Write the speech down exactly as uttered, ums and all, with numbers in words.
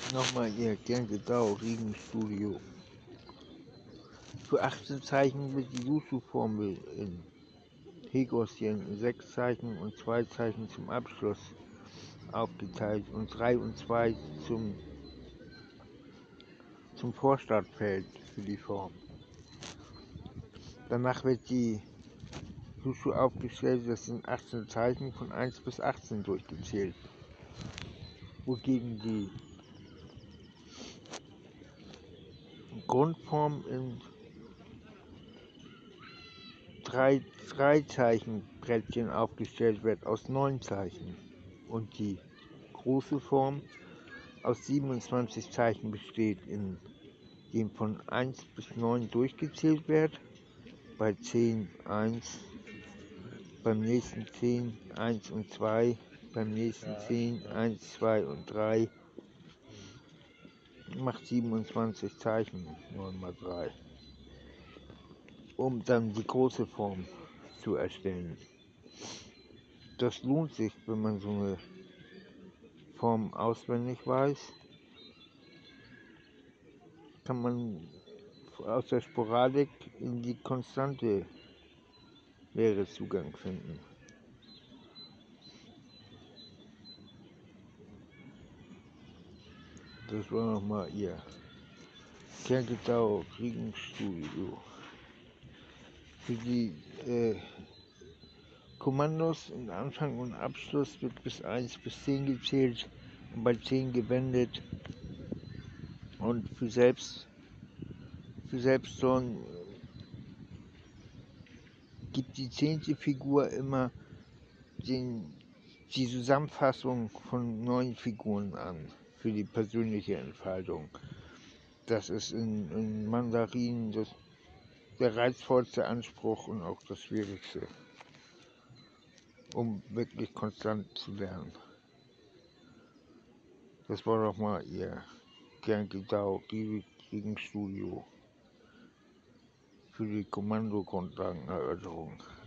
Nochmal Ihr Gern-Gedau, Riegenstudio. Für achtzehn Zeichen wird die Yuzu-Formel in Hegossien in sechs Zeichen und zwei Zeichen zum Abschluss aufgeteilt und drei und zwei zum, zum Vorstartfeld für die Form. Danach wird die Yuzu aufgestellt, das sind achtzehn Zeichen von eins bis achtzehn durchgezählt, wogegen die Grundform in drei, drei Zeichen Brettchen aufgestellt wird aus neun Zeichen und die große Form aus siebenundzwanzig Zeichen besteht, in dem von eins bis neun durchgezählt wird, bei zehn eins, beim nächsten zehn eins und zwei, beim nächsten zehn eins, zwei und drei, macht siebenundzwanzig Zeichen, neun mal drei, um dann die große Form zu erstellen. Das lohnt sich, wenn man so eine Form auswendig weiß, kann man aus der Sporadik in die konstante Lehrezugang finden. Das war nochmal Ihr Gern-Gedau Riegenstudio. Für die äh, Kommandos in Anfang und Abschluss wird bis eins bis zehn gezählt und bei zehn gewendet. Und für selbst für Selbstsorgen gibt die zehnte Figur immer den, die Zusammenfassung von neun Figuren an für die persönliche Entfaltung. Das ist in, in Mandarin das, der reizvollste Anspruch und auch das schwierigste, um wirklich konstant zu lernen. Das war doch mal Ihr Gern-Gedau Riegenstudio für die Kommandogrundlagenerörterung.